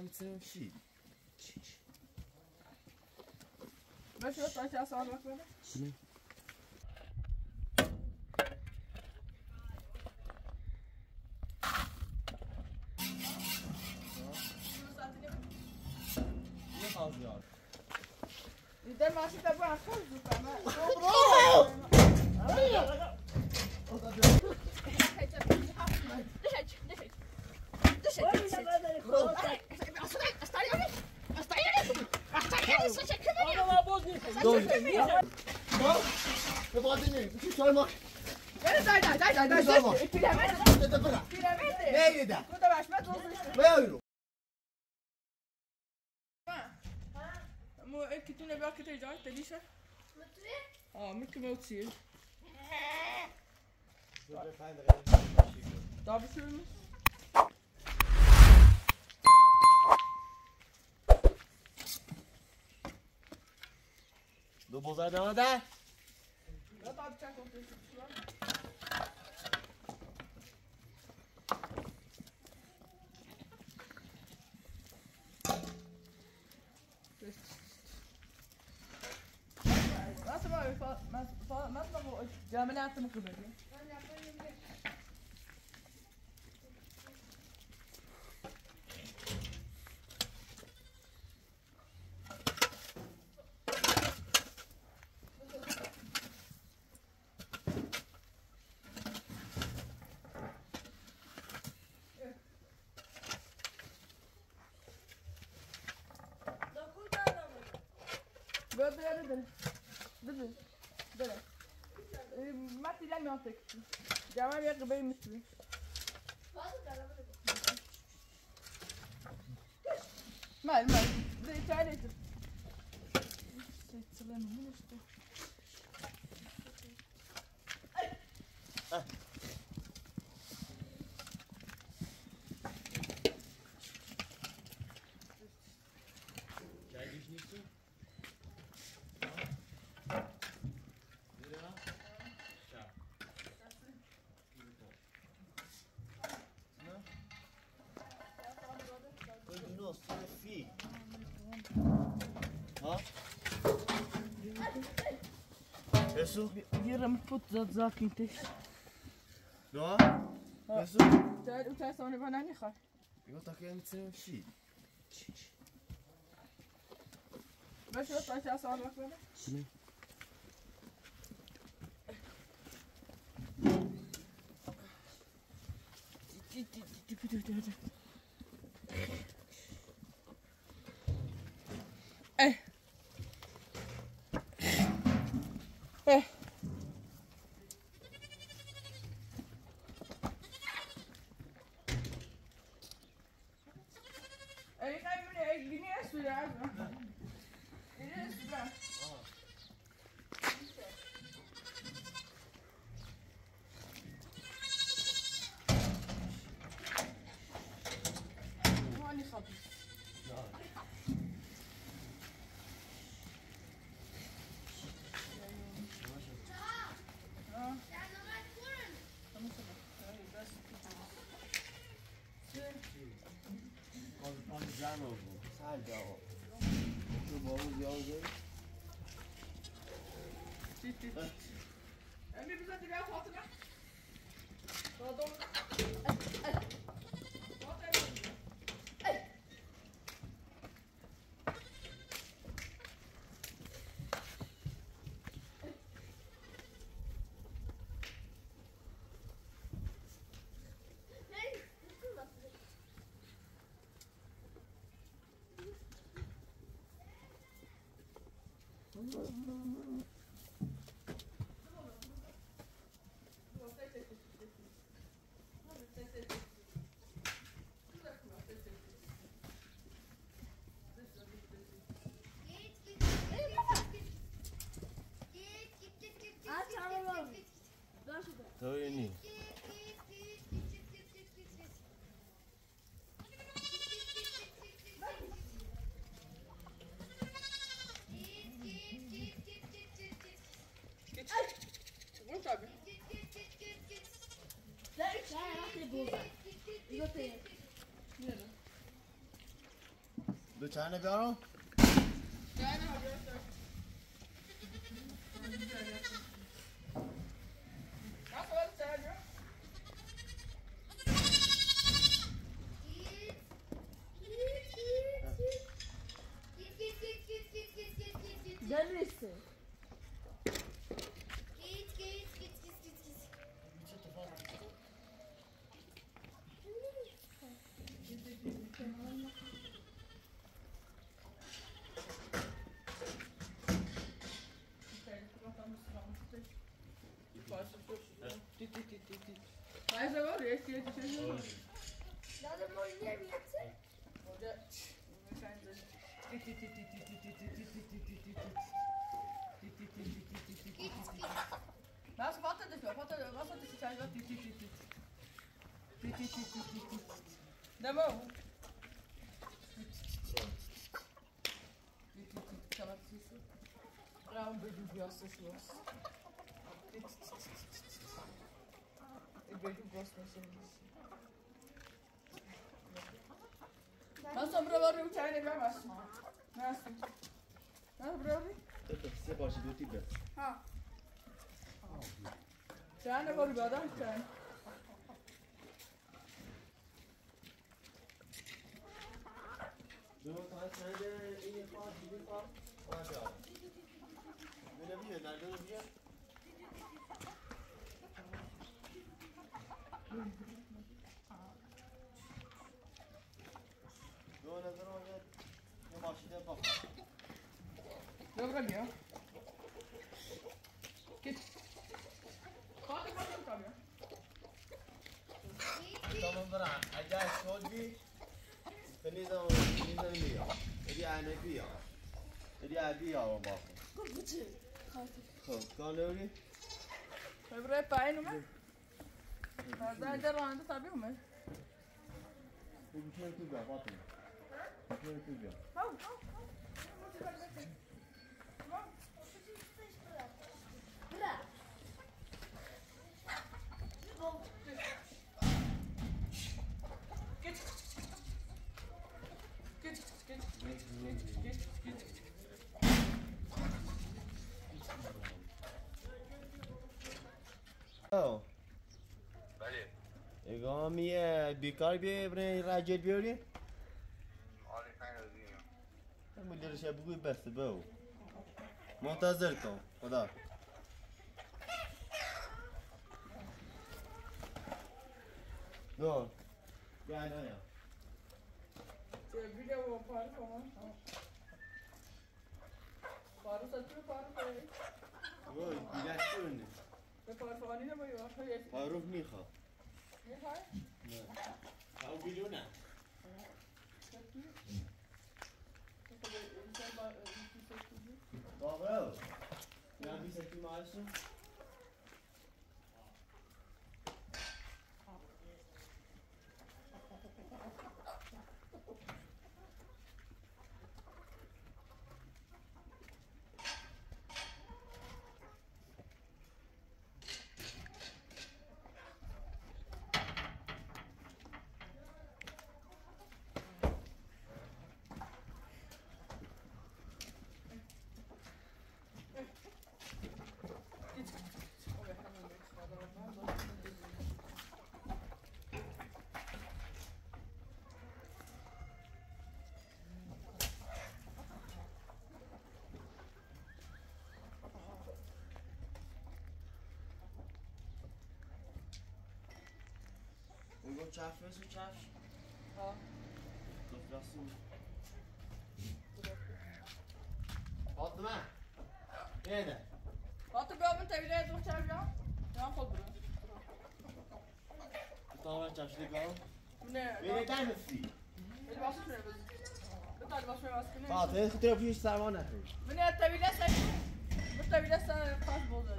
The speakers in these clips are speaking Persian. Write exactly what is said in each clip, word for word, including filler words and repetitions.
نمیتونیم چی؟ باشه تا چه سال وقت بده؟ Gider masih tak buat apa juga, mak. Bro. Ek toen heb ik het eens uit, Elisa. Met twee? Oh, met emotie. Daar beschuldigen. Dubbel zijn dan daar. Dat had ik zeggen op deze slag. Laten we even, laten we wel, ja, maar laten we gebeuren. Böyle böyle böyle. Böyle. Böyle. Mati la miantek. Devam ya gibi misli. Mal mal. De çare. Seçilen mi işte? Eso? Vieram puto dat zak niet is. Ja? Eso? Daar doet hij zo niet van aan je gaat. Ik wil toch geen zin shit. Weet je wat als je als aan wacht bent? Nee. Eh. Eh. Ik ga even meneer, ik die niet eens weer uit. Dit is het wel. Gewoon niet grappig. En nu bezet hij wel wat terug. Wat doen we? Wat hebben we? Doe je niet. Wat heb je? Leuk, ja, wacht even. Ik wil tegen. Ja. دو چند بیارم؟ Ja, den har du också. Ja, så väl säger du. Delisi. Mas agora esse aqui é de Nada mais nem minha. Mas volta desse, volta, volta desse chá, volta. Dá bom. Pra um beijo de ossos, ossos. Eu beijo gosto desse. Nasıl buraları uçağıyla görmezsin. Nasıl? Nasıl buraları? Tata, size başı dört ibe. Ha. Çağın ne var bir adam çağın. دو تا چند این پاس این پاس آنجا. بله بیه nerede بیه؟ دو نظر آید یه ماشین پاس. Dobra nie. Git. Hadi bakalım tabii. Tamam bana. Acayip şol bir. Nizam nizam biya. Edi ane biya. Edi adi ya baba. خب کالری برای پایین اومد. بعد در راننده tabii اومد. میشه تو بیا فاطمه میشه تو بیا Hav, hav, hav. Bra. Git. Git, git, git, git, git, git. او بله اگامی بیکار بیه برای راجل بیاری آره پنج روزی مدیرش بگوی بس بو منتظر کن خدا دو یا نه یا Bir de o parı falan. Parı satıyor, parı koyuyor. وای بیلش کنه Ve parı falan yine koyuyor. Hayır. معروف نیخوا Ne hayır? نه او بیلونه بابا یا بیستی ماشو Uygun çarş ve su çarş. Ha. Toplasın. Fatma. Nerede? Hatta bir abim tevhile doktor ya. Ya kaldı. Tamam çarşıda kal. Ne? Beni der misin? Bir basın şuraya biz. Bir tane basın şuraya basın. Fatih, خطر پیش سرما نخیر. من tevhile sen. Bu tevhile sen pas bozdu.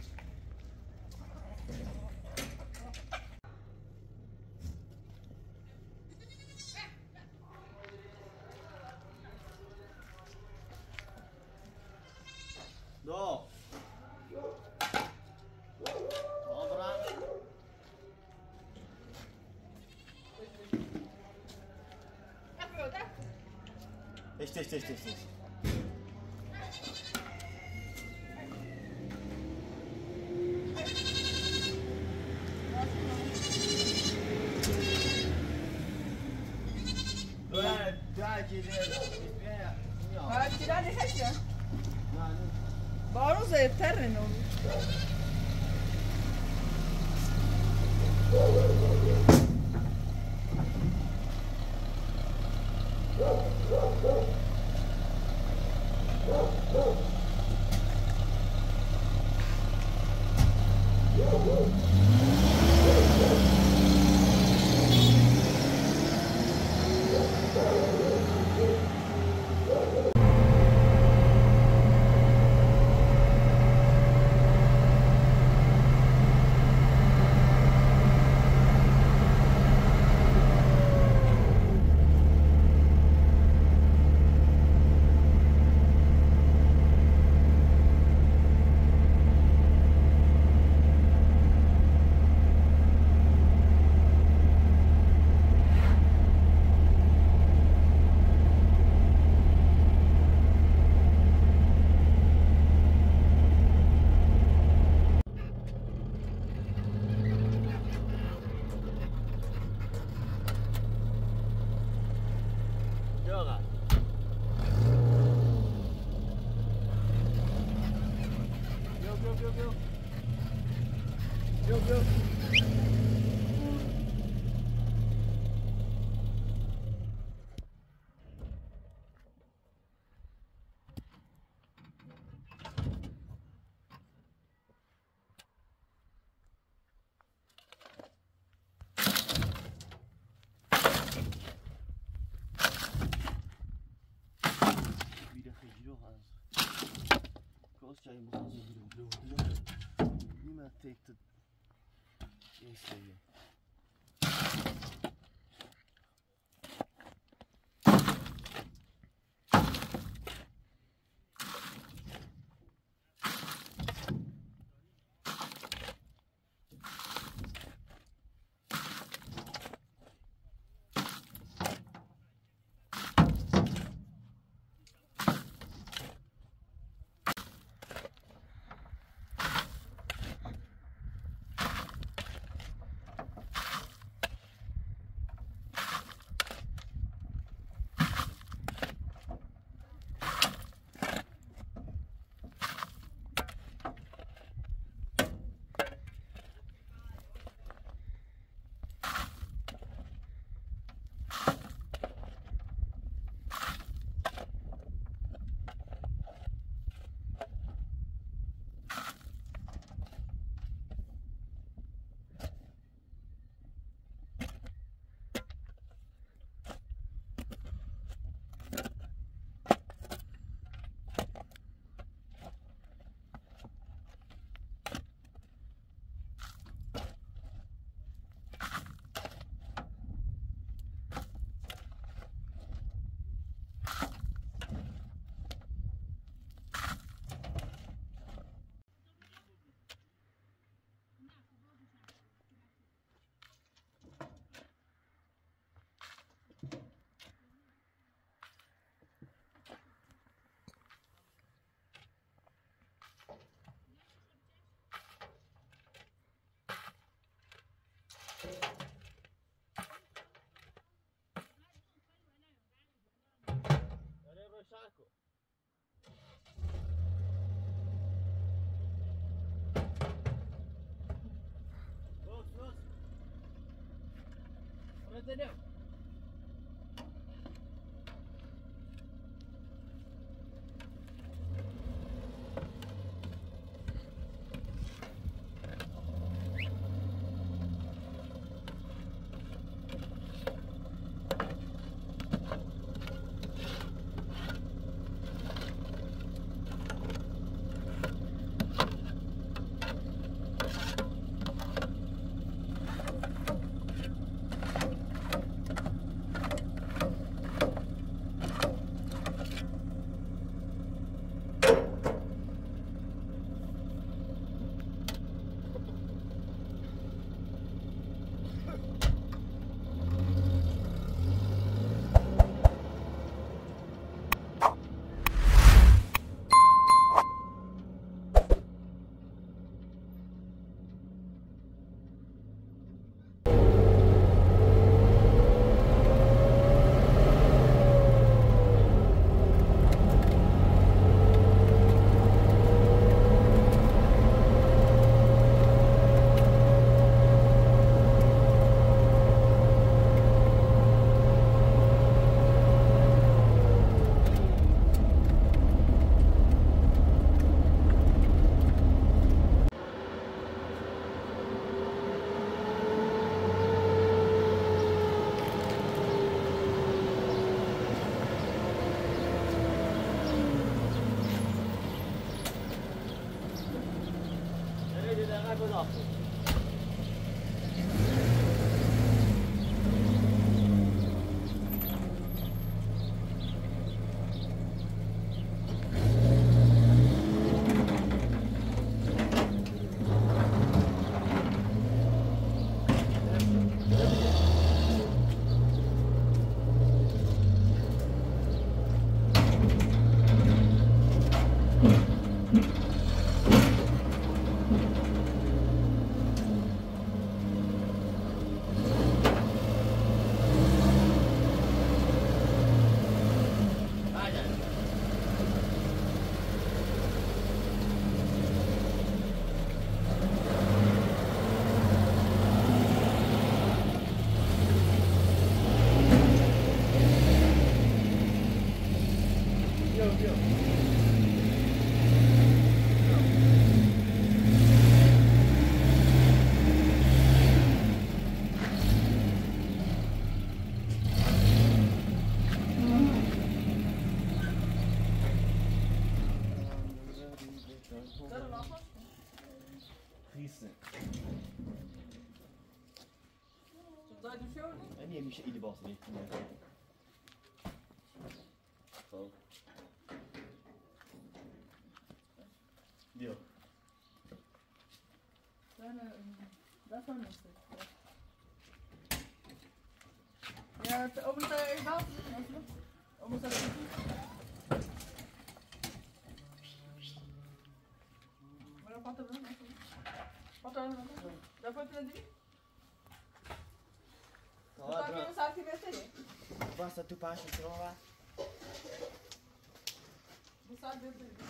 دو. Tamam. Tak było, tak? steh, steh, steh, steh. Dai, dai, ci Ma tirare faccia? No, no. Bonus è terreno. Gioca. Go, go, go, go. Go, go. Wieder giro az. Kostjaimhoz az időről. Niemand take the észlelje. Saco. Los, los. Reteneu. Zou je de show doen? En nie میشه ایلی باز میکنه. خب. بیا. Ben dat van is het. Ja, het om het even water te doen. Om het even te doen. Maar dan patten we hem even. Patten we hem. Dan patten we hem. Dan kan je een zaakje weer tegen. Basta tu pași într-o ora. De zaak weer tegen.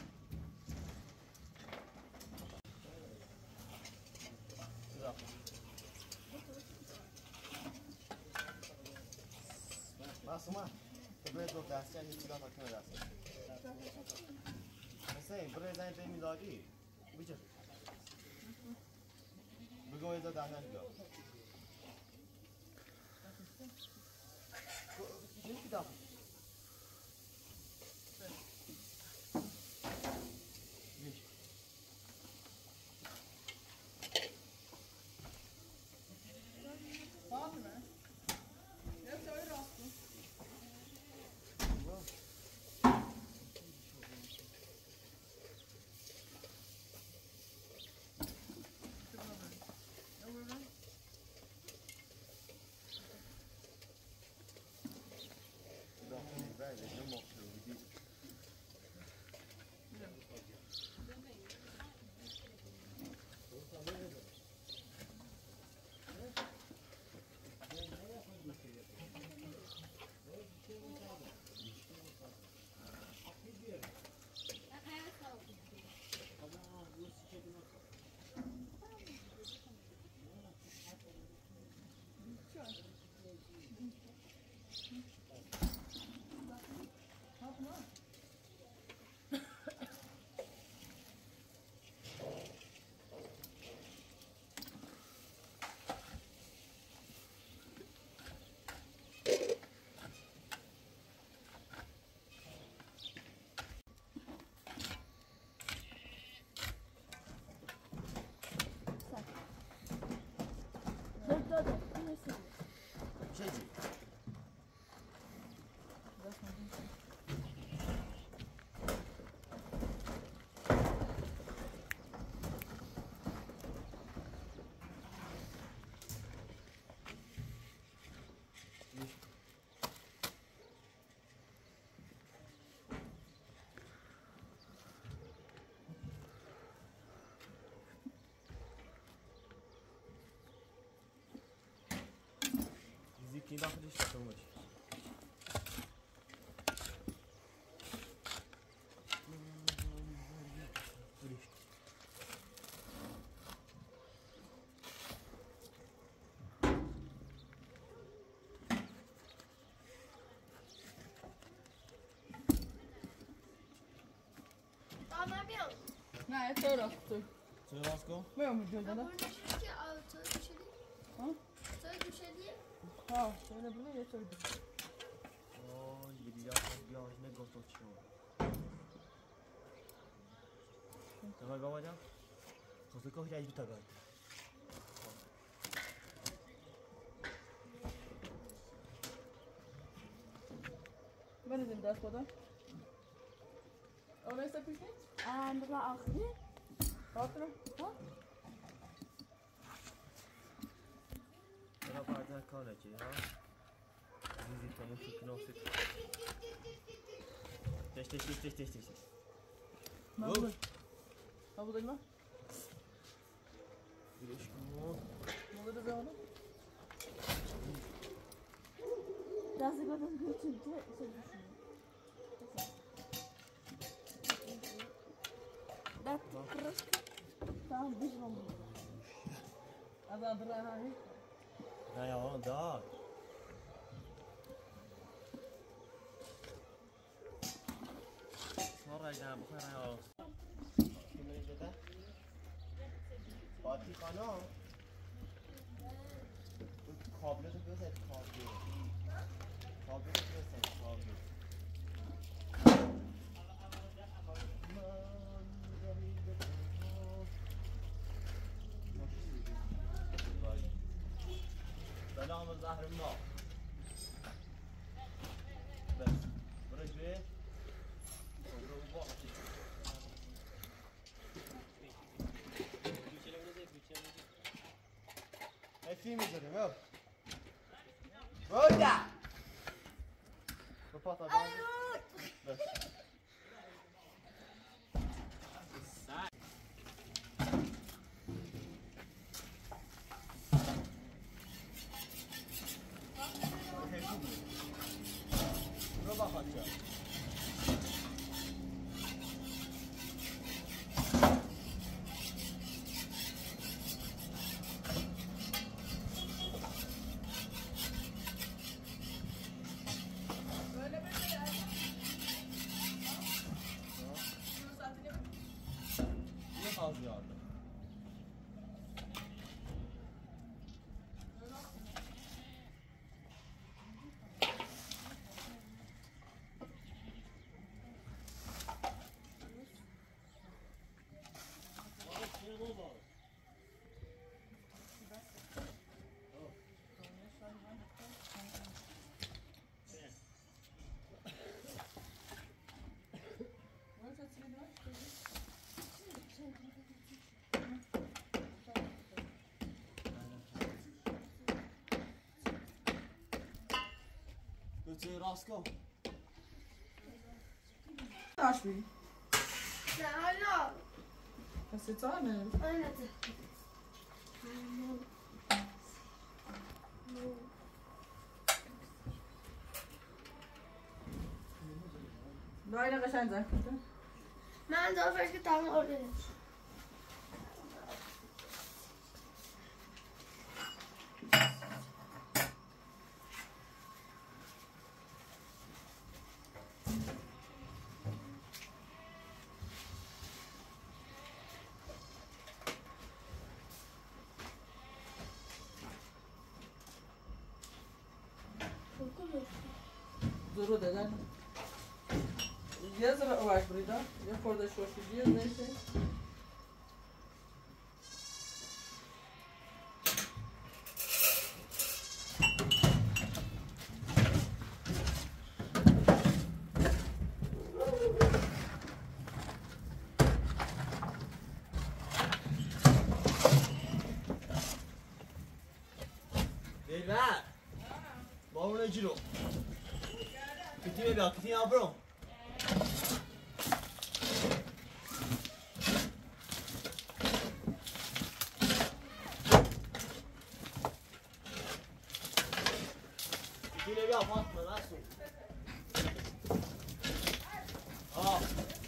Da. Lasă-mă. Trebuie să te astea nici la mașină de asta. Asta e, vrei să ai pe milagri. Uite. Băgă-o de da așa. Ce fi da? Water hè? Ja, zo je rasten. Siedzi. Ziki daxilиш taqilmish. Tamam yok. Nej, jag tar röster. Co je lásko? Men jag vill göra Ben det. bunu düşünce altı düşelim. Ha? Sonra düşelim. Ja, şöyle bunu getirdim. Oj, widziałeś, jak go toczyło. Dawaj, Baładia. Co tylko chciałeś wytagować. Ben dedim ders bana. Oraya sakın ne? En bra akhri. Hatırla. Ha? Teraz bardzo kolecie, ha? Widzisz, to musi knosić. Teś, teś, teś, teś, teś, teś. Ne Wow. oldu? Ha bu da ne? Widzisz, no. Ne oldu be oğlum? Biraz da gördüm götürdü. Dat kırık. Tamam bir şey oldu. Az adına ha. No ja, da. Sonra ya, bu kadar ya. Kimin içinde? Fatih Kano. Kablo da göster, kablo. Kablo da göster, kablo. Selamünaleyküm. زهر ما بس برش به هاي في مزرعة ما رودا بفاطة بس ربع خالص Ne fazla yardım. Götür rasko. Taş bir. نه حالا Kasetane. آنه Böyle قشنگ زن. من دافرش که تمام آورده Duru deden. Yaz var burada. Ya orada şortu diye neyse. Beyler. Bavula ciro. Kitine bir kitine yavrum. Kitine bir Fatma nasıl? Aa.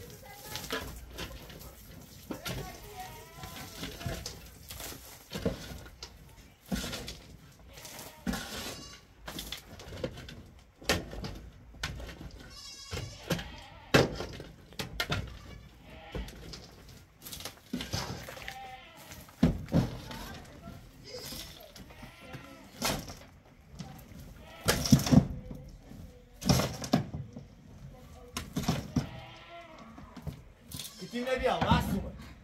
Kitine bir nasıl?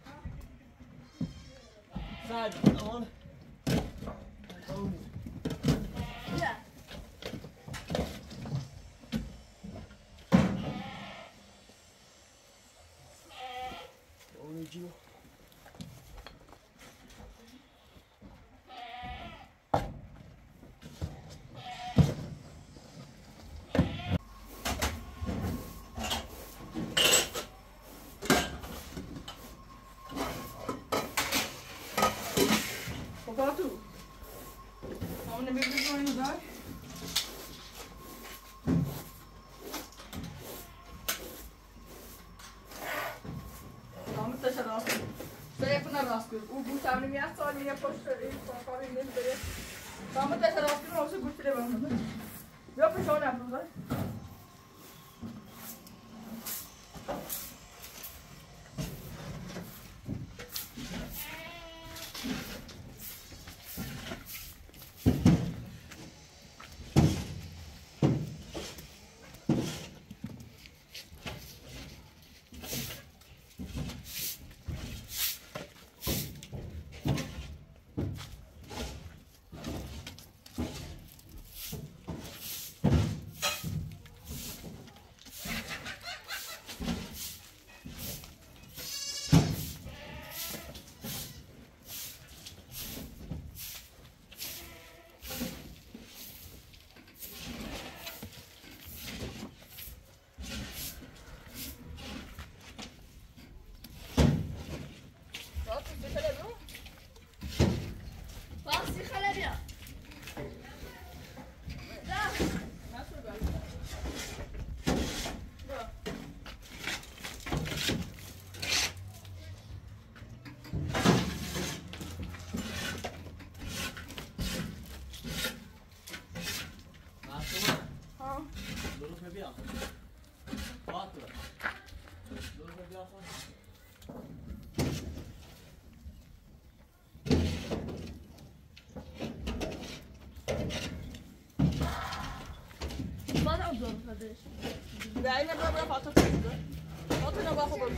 Sadece on. On. بیا Bavula ciro. Papatu. Onu bir bir oyunu da. Ahmet taşa rast. Sayfına rast gör. O bu tane mi yaz saniye poşta e falan ne böyle. Ahmet taşa rast gör olsa bu tire bakmadı. Yok bir şey yapıyorlar. بیا خاطر دور بیا خاطر Bana ablam kardeş. Ve yine böyle böyle patlat çıktı. Patına bakalım.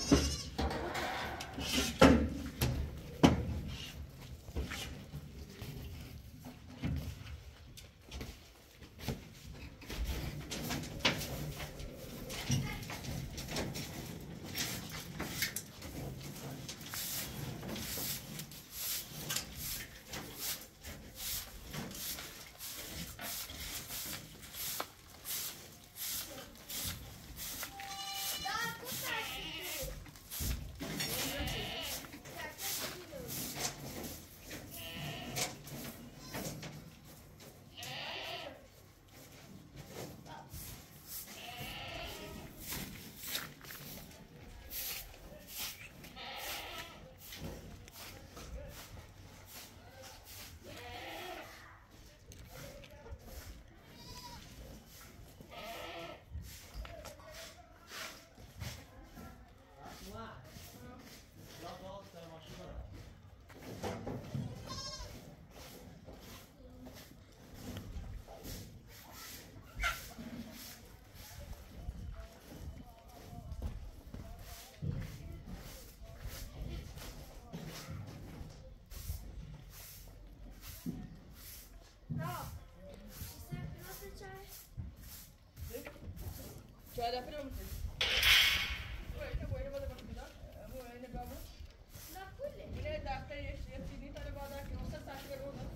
Şöyle yapıyor musun? Böyle böyle böyle bakıyorlar. Bu öyle böyle. Yine dakika yaşıyor. Seni tane bardak yoksa saçları olur.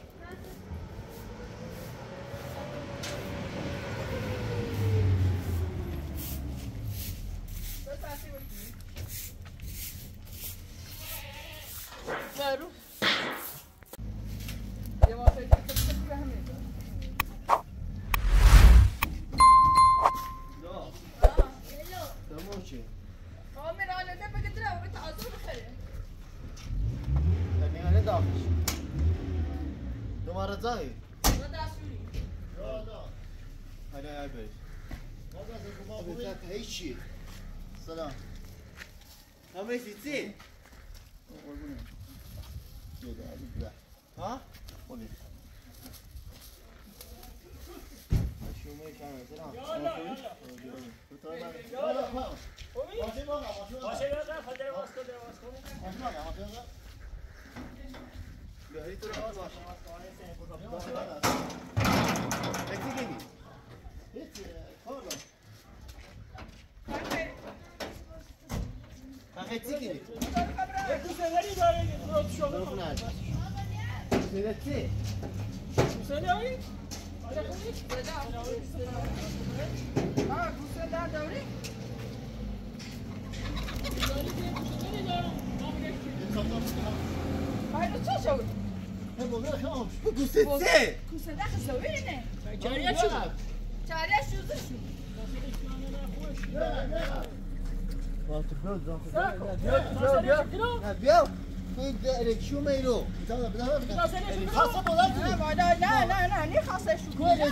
Böyle saçları bakıyor. Veru. Yavaş yavaş çıkıp vermiyor. تموشي عمر انا ده بقدر اوريك عزوز خير يعني انا دافش دوباره زاي ودا سوري لا لا انا ابي هذا ما بيتك اي شيء سلام هم ايش تصير ها قولي شو ما كان سلام يلا يلا يلا باشه بابا باشه بابا خاطر واسکو ده واسکو باشه بابا باشه بهری تو راز باشه اکی گیمی هیچ کارو کاخه چی گیمی تو سنری داره تو شو برو خونه سنت چی سنری اه گوسه در دوری هاي چه شو گوسه چی گوسه در خسوی نه جاریه شو چاریه شو شو بیا این شو میرو خاصه بلند نه نه نه نه نه خاصه شو کنه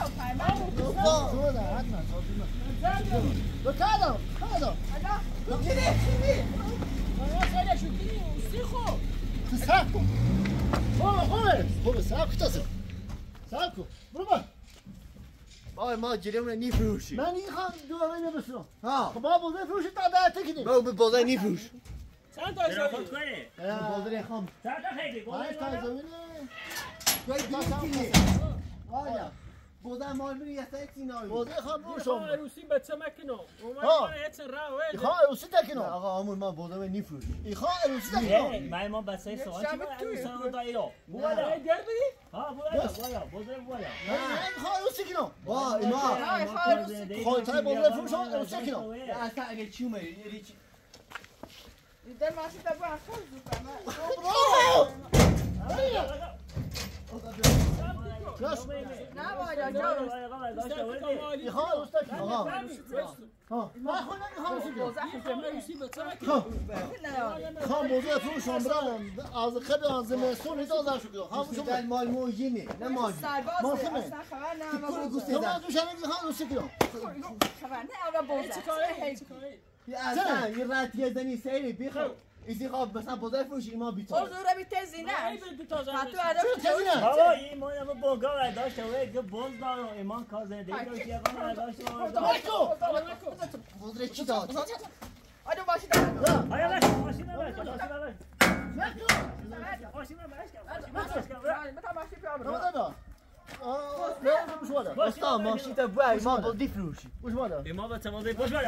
بکادم کادم بگیری چی خیلی شو کنی سیخو تو سب کن خوبه خوبه خوبه سب کن تازه سب کن برو با آی ما جلومون نیفروشی من این خواهم دوباره نبسرم ها خب ما بوده فروشی تا ده تکنیم ما به بازار نیفروش چند تا خود کنه بازار خام چند تا خیلی پنج تا زمینه کوی دیگه آیا بازار مال بری یه سایت سینایی بوده خواهم خب بروشم عروسی به چه مکنم اومد ها. من هیچ راه این وید خواه عروسی تکنیم آقا آمون ما بازار نیفروش این خواه عروسی نه تکنیم من ما بسای سوال چی شب باید توی. عروسان تا ایران ای بوالا گردی ها بوالا بوالا بزرگ بوالا من خواه عروسی کنم با ایما خواهی بازار فروشم عروسی کنم اصلا اگه چی میری یه چی در ماشین تا با خود زوفم برو راست نه باید جا میخوام دوست کنم آقا ها ما خود نمیخوام خام موضوع فروش عمران از قبل از زمستون اجازه شد خاموش در مال موجینه نه مال ما خمه خبر نه کل گوسته در تو شنگ خام دوست کنم خبر نه اول بوزه یه اصلا یه راتیه زنی سیری بیخو ایسی خواب مثلا بوزه فروش ایما بیتار حضور بیتزی نه حتی چه بابا این ما هم بوگا داشته و که بوز دارم ایمان کازه دیگه که آقا داشته بوزره چی داد آدو باشی دارم آیا باش ماشین باش ماشین باش ماشین باش بتا باشی پیام رو دادا نه مش وادا استاد ماشین تا بوی ما بودی فروشی مش وادا ایمان با تمازه باش باش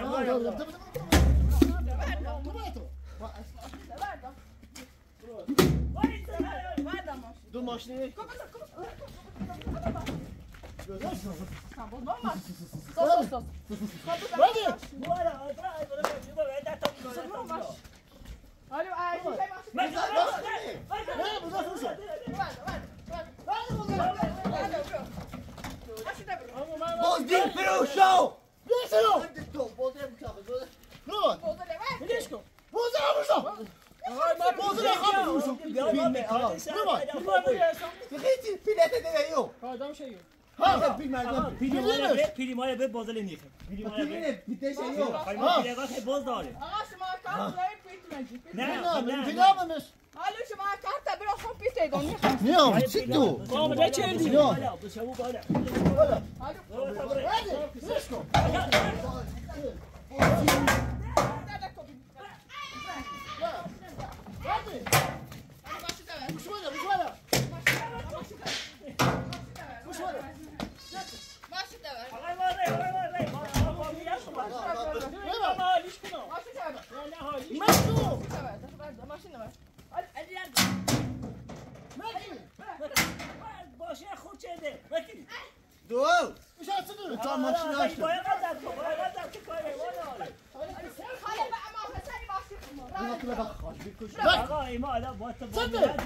دو ماشینی آلو آی بودی فروشو بیسرو تو بودی فروشو برو ولش کن بوزه فروشو بوزه خام فروشو فیلم آقا خیلی پیلت دیگه آدم شیو ها فیلم مردم پیری مایا به پیری مایا به بازل نیخه پیری مایا به فیلم پیتش یو خیلی پیری وقت باز داره آقا شما کار دارید پیت مگی نه نه نه پیدامش حالا شما کار تا برو خون پیت دون میخوام نیام چی تو قابل چردی بالا بشو بالا لشکو مش وادا مش وادا مش وادا ماشي دور آقا وای وای وای حالیش کنم ماشي دور نه حالی مشتو ماشي دور باشه خود چه وکی دو مش هتصدق تا ماشین باید هاشت باید قدر تو باید قدر که کاری وای خاله بقى ما حسني ماشي تو بخ خوش بکش آقا ایما الان با تو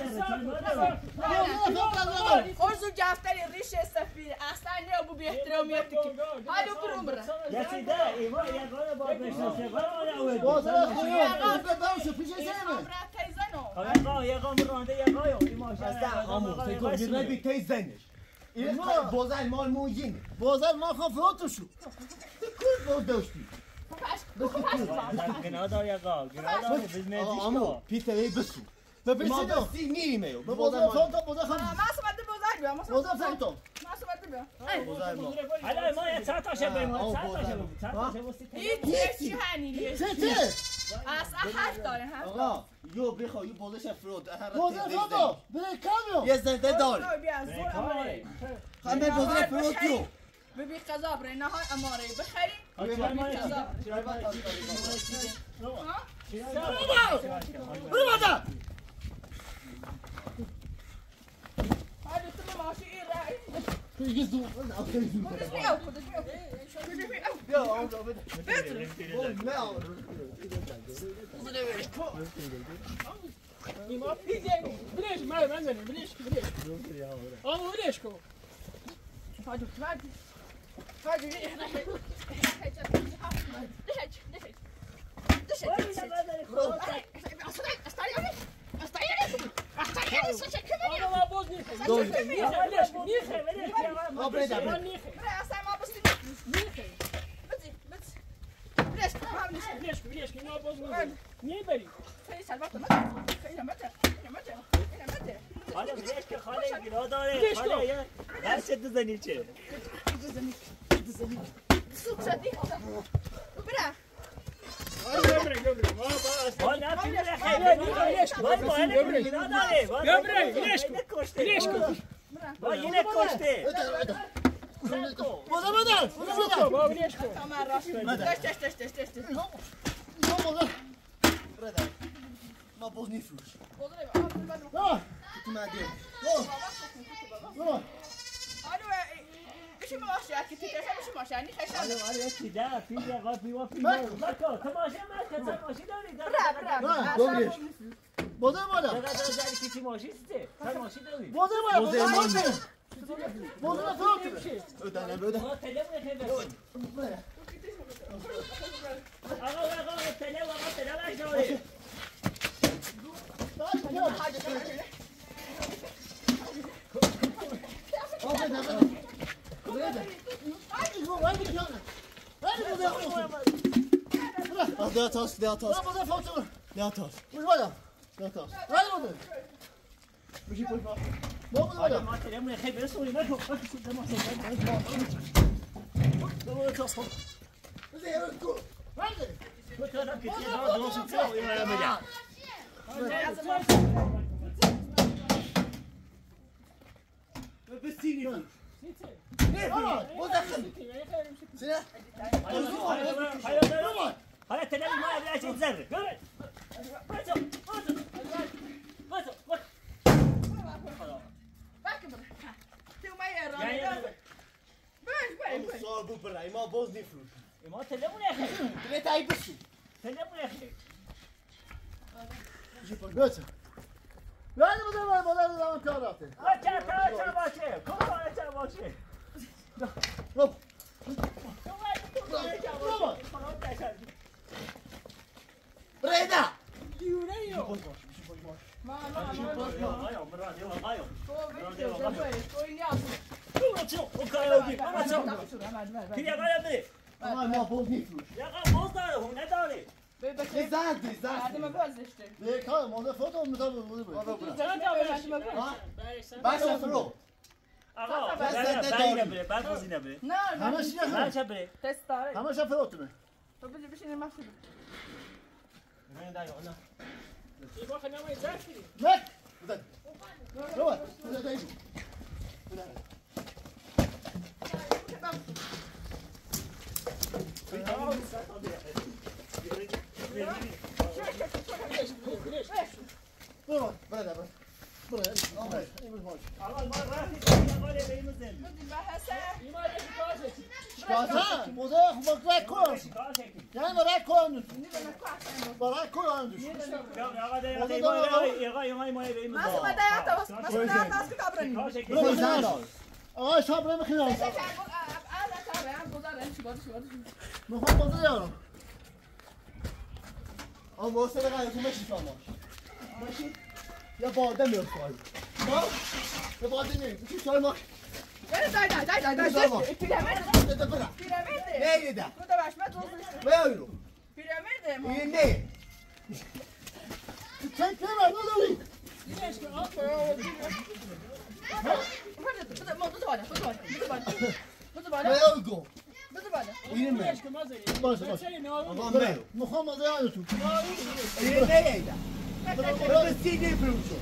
خرزو جفتری ریش سفیر اصلا نه ابو باحترامیت کی حالو بروم برا یا سیده ایما یه گونه با بشناسه وای بوزه خویو بدوشو پیش زمه امرا تیزنو آقا یه قام رانده یه قایو ایما بسته آمو تو گیرنه بی تیز زنش این بوزه مال موجینه بوزه ما خواهم فروتشو کل بود داشتی گناه دار یه قا گناه دار بزمه آمو پیته ای بسو به ما پیسیدو بستی میریمه به بوزه فانتا بوزه خم ما سمعت بوزار بیا ما بوزه فانتا ما سمعت بیا بوزه ما حالا ایما یه چند تاشه بیم چند تاشه بیم چند تاشه بستی هیچ چی هنی چه چه اصلا حرف داره حرف آقا یو بخوا یو بوزش فرود بوزه فانتا به کامیو یه زنده دار بیا زور اماره همه بوزه فرود یو ببی قضا برای نهار اماره بخری برو بادا حالا تو ماشی این رای پیگی زو کدش بیاو کدش بیاو کدش بیاو بیا آمو بده نه ایما پیزه بلش من من زنم بلش بلش آمو بلش کن هادو هادو هادو آمو ما باز نیخه بلش نیخه بلش ما برده ما برده نیخه اصلا ما بستی نیخه بزی بزی بلش هم نیست بلش بلش که ما باز نیخه نیبری خیلی سلامت مت خیلی مت خیلی مت خیلی مت حالا بیش که خاله گناه داره خاله یه دست دزنی چه سوق شدی برا گبره گبره ما باز با نه پیله خیلی بلش با با اینه گناه داره گبره بلش کن کشته بلش کن با اینه کشته بوزه بدن بوزه بدن با بلش کن تمام راست دش دش دش دش دش دش یو بوزه برده ما بوز نیفروش بودره آ نه تو مدیه برو الو ايش ماشي اكيد تفهم شو ماشي يعني خشن حالا حالا چی ده پیله قا پیوا پیوا مکا تماشا مکا تماشی داری برا برا نه دوبلیش بوزه بادا دقیقا داری کسی ماشی سته تماشی داری بوزه بادا بوزه بادا موضوع فروت بدن بدن آقا تلفن خیلی بسید آقا آقا تلفن آقا تلفن شوری ده تاس ده تاس ده تاس مش ولا ده تاس ولا ولا مش يقول ما ما آقا ما تلفن خیلی بسوری نکن دم ده تاس زي هيركو هذا كنت انا كنت انا دوس تسوي يا مجا بستيني مو دخل سنة هلا تلفن ما ابي اشي تزرق بس بس بس صار بو براي ما بوزني فلوس ما تلفن يا اخي ليه تعي بسو تلفن يا اخي جيب البيت لا انا بدل ما بدل ما كاراتي لا چا تا چا باشه کن چا باشه روب بريدا ما بوزني فلوس زاد زاد ليه كان ما ده فوتو مثال بودي بس فرو همش يا همش فروت من لك بدك روح بدك تعيش روح برا برا برا الله شكاسة موزة خبك راك كون يعني راك كون راك كون آه شابرا مخيال مخوام بازه یارم آه موسه بقیه تو مشی شاماش ماشی یا باده میاد سوال ما یا باده میاد بشی شای ما ده برا نه ده نه یورو این نه چند کمه نداری نه یورو این نه باشه باشه میخوام از یادتون این نه ده برو سیدی فروشو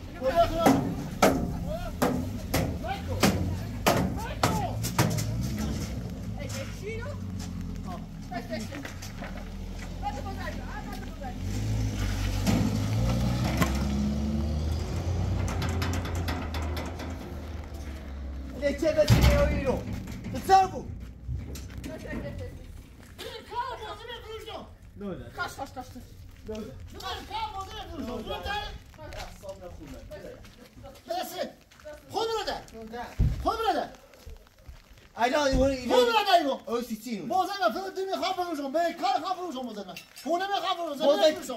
Le c'è da dire io. Salvo. Dove? Kaç kaç kaç. Dove? خود بده خود بده الان اون خود بده اینو او سیتینو بازم فرد دمی خواب فروشم به کار خواب فروشم بازم خونه می خواب فروشم بازم فروشم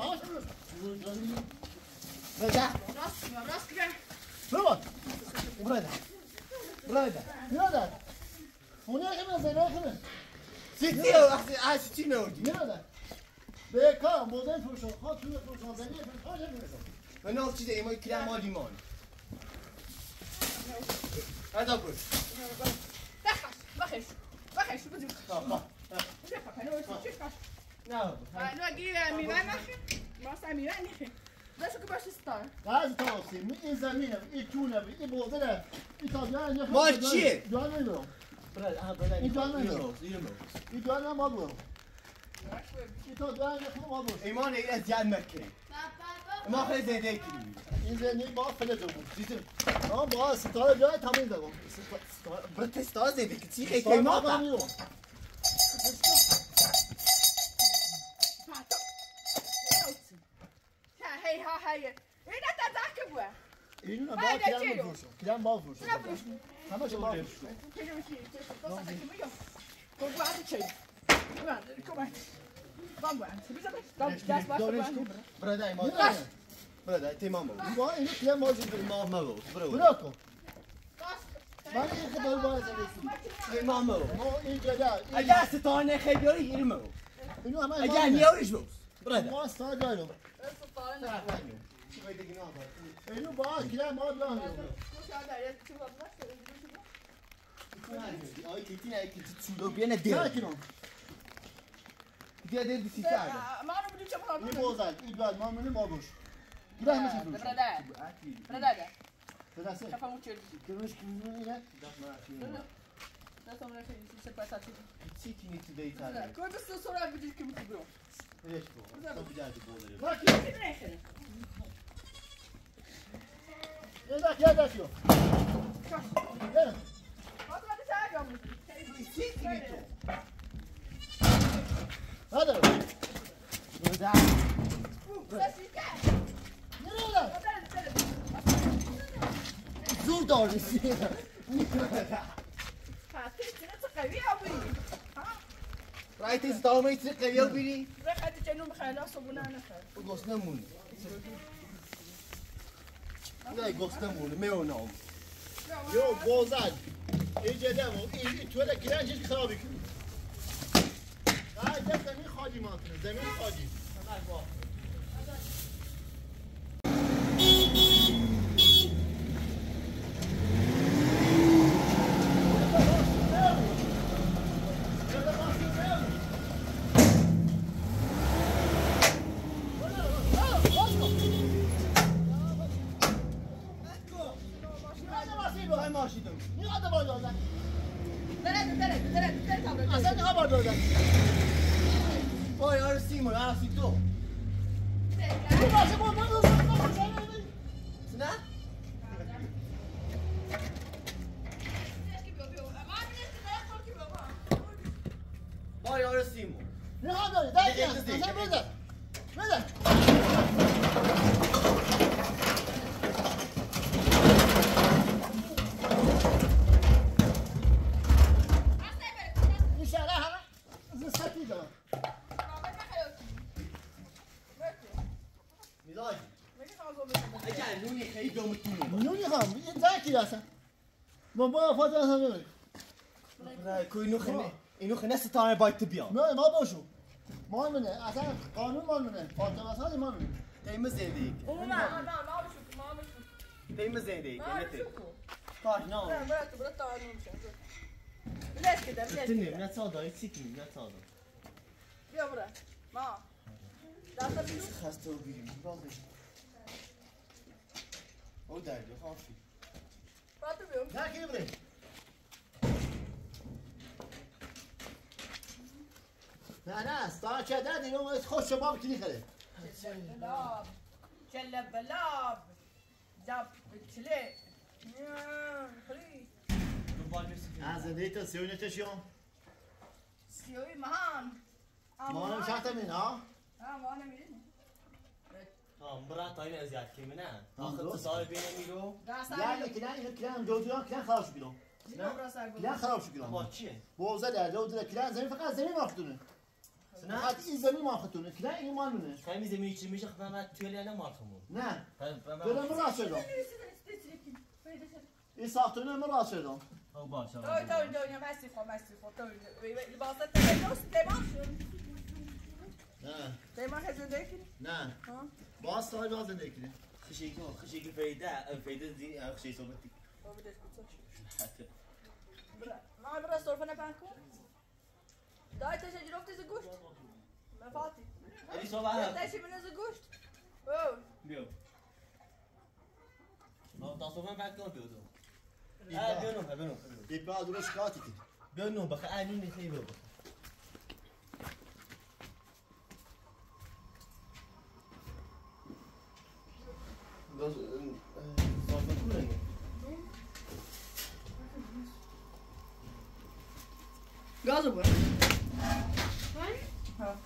بده Rast rast gel. برو برده برده برادر خونه که من زنه کنه سیتیو اخ سیتینو برادر به کار بازم فروشم خواب فروشم زنه فروشم من نه چیزی ایمای کلام مالیمان هذا بقول Bakış. Bakış. Bakış. Bu diyor. tamam نه Alo gir mivan nakhi. Masa mivan nakhi. Nasıl ki baş istar. لازم توصي من این زمینه این تونه این بوده این تابعه نه مال چیه؟ جوان نمیرم برده ها برده این جوان نمیرم اینو این جوان ما برم این تابعه نه ما برم ایمان اینا زیاد مکه ما خیلی زنده کردیم این زنی با فلج بود دیدم آه با ستاره جای تامین دادم برای تستا زنده کردی که که ما با Hey ha hey. Ina ta zakı bu. اینو با کلام فروشم کلام با فروشم همه شما پیدا میشی تو ساعت که میگم تو بعد چی بعد کم بام بعد بیزم دست باش برادر ما برادر تمام بود ما اینو که ما زیر ما ما بود برو کن من این خبر باید زدیم تمام بود ما این جدا اگه ستانه خیلی اینو مو اینو همه اگه نیاریش بود برادر ما استاد دارم اینو با کلا ما دارم آی کیتی نه کیتی چولو بیانه دیگه ساکنم دیگه دیگه سیستم ما رو بدیم چه این بخوام بوزد این بعد ما منیم آبوش گره همه شد برادر برادر برادر سه کفامو چرد کنوش کنوش اینه دستم رفت سه پاسات چی تینی تو دیتا کوی بس سرعت بدید که میتونی برو ریش کو تو بجادی بوده باکی نخیر یه دک یه دک یو برم حالا بعد سعی کنم چی تینی تو هذا برادر نريلا زور داري رایت از دام ایت قویو بیری گوست نمون لا گوست نمون میونم يو بوزاد اجا دمو این تو ده کلان چیز خرابی کنی آه زمین خالی مانتونه زمین خالی وای آره سیمون آره سی تو نه وای آره سیمون نه داری داری اصلا بده بده نونی هم این زکی هستن ما با فاضل هستن برای کوی اینو خنه اینو خنه ستانه باید تو بیان نه ما باشو ما منه اصلا قانون ما منه فاطمه اصلا ما منه دیم زندگی اون نه نه ما بشو ما بشو دیم زندگی ما نته بشو کار نه نه برات برات تا نمیشه بلاش كده بلاش تني كده من تصادر يتسكني من تصادر بیا برات ما لا تبلو خسته وبيري راضي او داري خافي فاتو بيوم زکی بره نه نه ستا چه دادی اون خوش شباب کلی خله بلاب شلب بلاب دب بتلي خلي از دیتا سیونه تشیون سيوي مهان ما هم شحت من ها ها ما انا مين اه مرات طايله ازياد كيمنا اخذ اتصال بين ميرو يعني كلان اینو کلان جودیان کلان خراب شد بیرون کلان خراب شد بیرون ما چیه بوزه در دو کلان زمین فقط زمین ماختونه فقط این زمین ماختونه کلان این مالونه خیلی زمینی چی میشه خدمت من توی نه مارکمون نه دلم راست شدم این ساختونه من راست شدم او باشه تو تو دنیا مستی خو مستی خو تو لباسات تلوس تمام نه تمام هزندگی نه باز سال باز زندگی کنه خشيكو خشيكو فايدة فايدة دي خشي صوبتي حتى ما برا صرفنا بانكو داي تاش جربت زغوشت ما فاتي اللي صوبها تاش من زغوشت او بيو لو تصوفنا بعد كم بيو اه بيو نو بيو نو يبقى دروش كاتي بيو نو بخ اني ني خيبو بخ Dos صوفنا كلنا غازو بو ها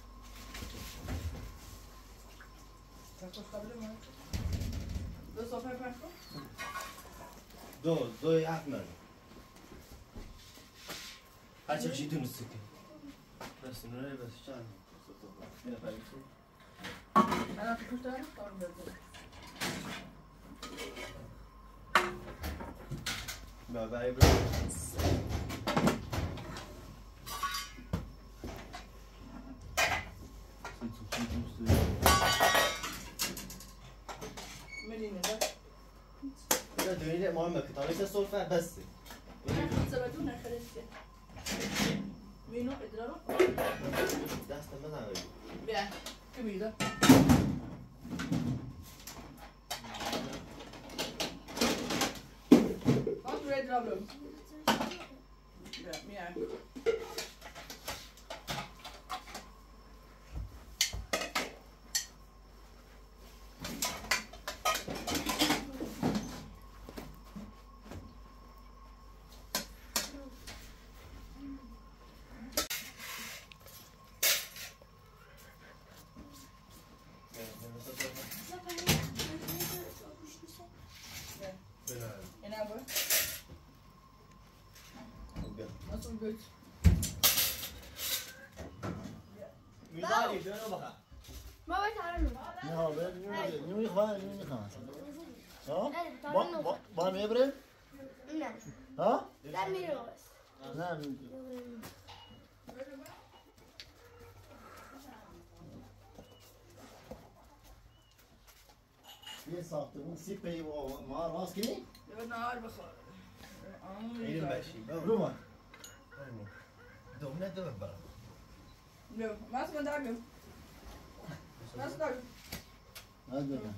تاكو قبل ما دو صفحه بانكو دو دو احمر هر چه چی دونستی که بس نه بس چند نه پریشی من تو پشت دارم کارم بده بابا برو مدينة ده ده دوني مهمة كتابة السولفة بس سبتونا خلصت مينو إدرارو ده استمر على بيع كبيرة هات ريد رابلو بيع بيع می‌داری بیارو بخواه ما باید هرون نه باید نیمی خواه نیمی خواه ها؟ با با با میبریم؟ نه ها؟ در میره بس نه میگه یه ساختمون سی پی و ما راست کنی؟ يبقى نهار بخار این باشی برو ما دومنه دو برا لو ما اسمه دارو ما اسمه دارو نه دارم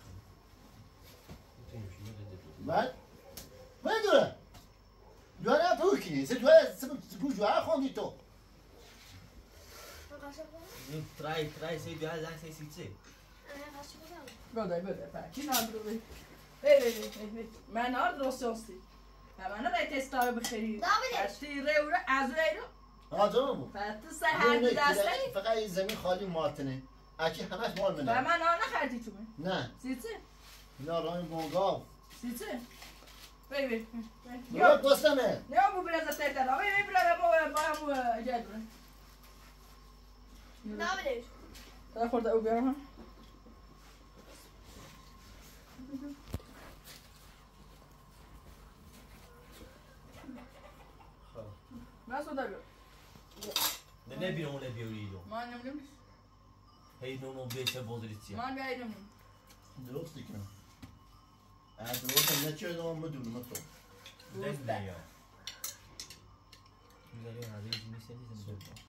بعد بعد دوره دوره تو کنی سه دوره سپو جوه خوندی تو ترای ترای سی دو هزار سی سی سی بده بده فا کی نادرو بی بی بی بی من نهار درست هستی من نه تستای بخری اشتی رو رو از رو ها جانم فات سه هر دسته فقط این زمین خالی مارتنه اکی همش مال و منه من آن نخردی تو نه سیچه اینا راه بونگاو سیچه بی بی برو دوستمه نه مو برز تای تر بی بی برو مو با مو اجازه بره نابلش تا خورده او بیارم ما سودا بیار نه نبیرم نه بیاریدم ما نمیدونم هی نونو بیشتر بودریتی ما بیایم درست کنم از درست نه چه دارم مدونم تو نه یا میذاری هزینه میشه نیست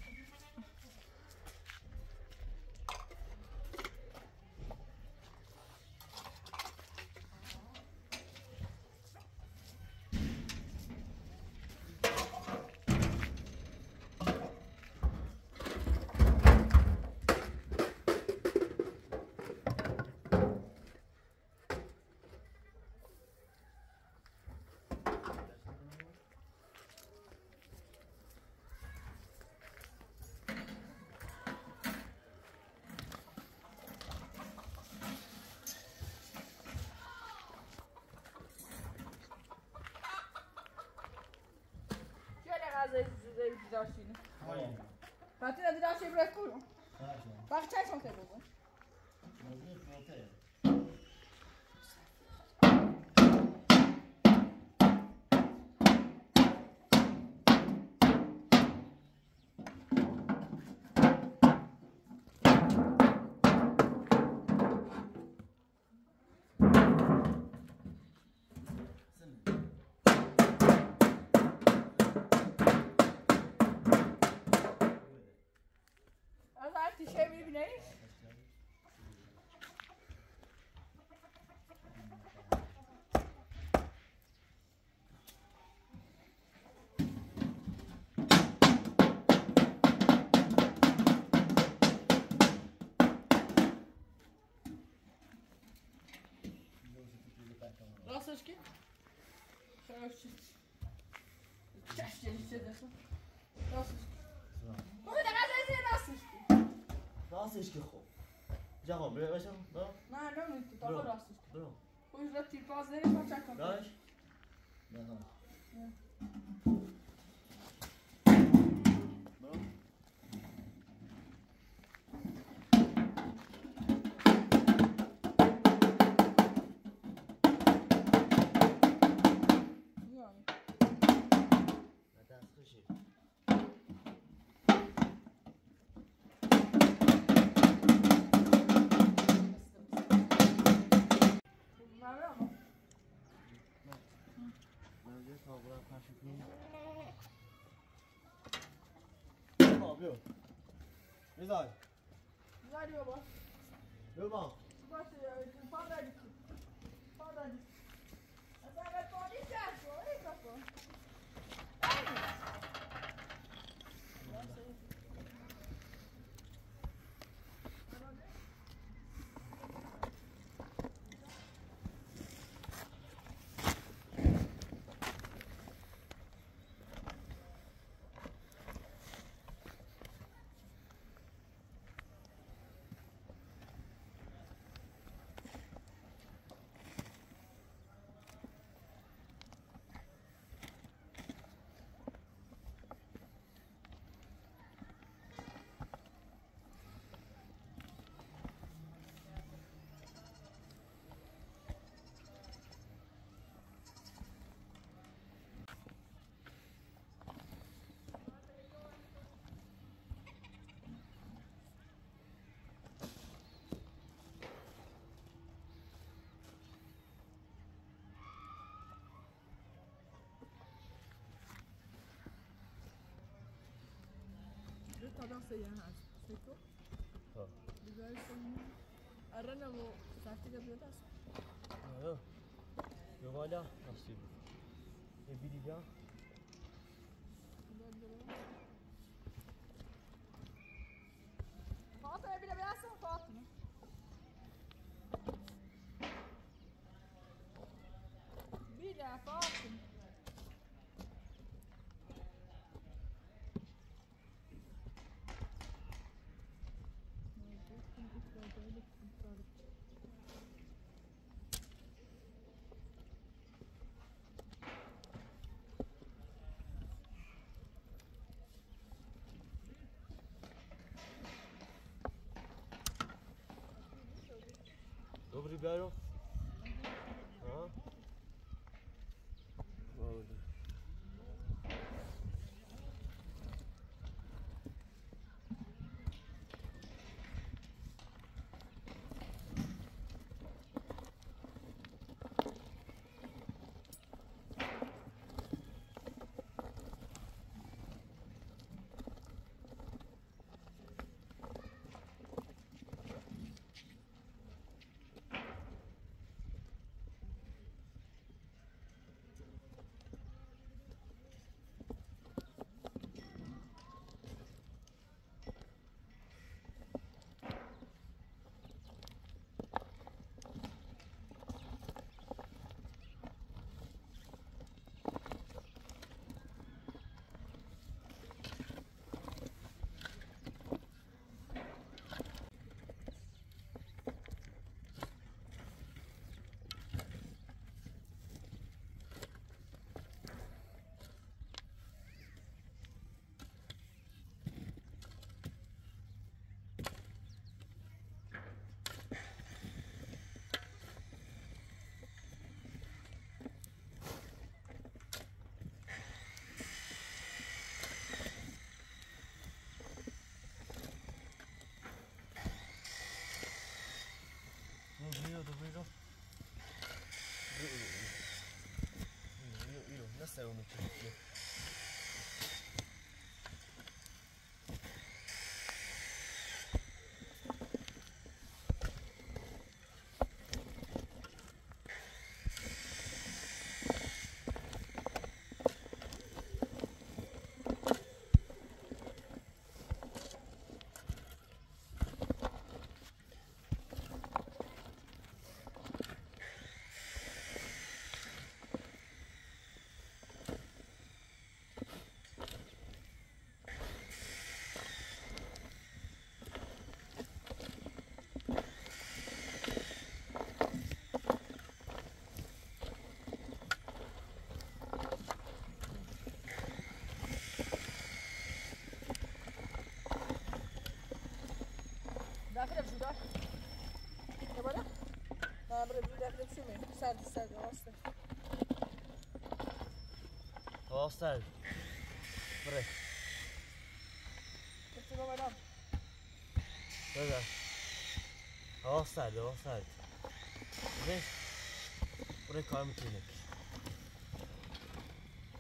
داشتین. بعدی ندی داشتی برای کدوم؟ وقت چند شما که بود؟ راستش کی؟ راستش چشم چه دست؟ راستش خود دقیقه راستش راستش که خوب جواب بره باشم برو نه نمیتونی تا راستش برو خوش را تیر باز نمیشه چک کن داش نه برای پاشو کنی بابا بیو میزای زاری بابا بیو با باشه پا داری پا داری اصلا اگر پانی کرد کن ای کن tendance ya hasi. Seko? Ha. Güzel sonunu. Arana bu sahte yapıyorlar. Yok. Yok hala nasıl? E biri ya. Fatma bile beğensin Fatma. Bile Fatma. Dobry biaro? Ha? Добре. Dobrýho, dobrýho. Io, io, non sei uno che... داخل بجوده يا بلا ما بري داخل بشومي سرد سرد واسطه واسطه بري كنت بابا نام بذار واسطه واسطه ليش بري کار میکنی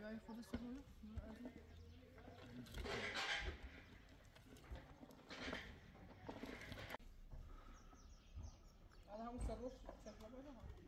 برای خود سرونه الان همون سر روش چطور باید هم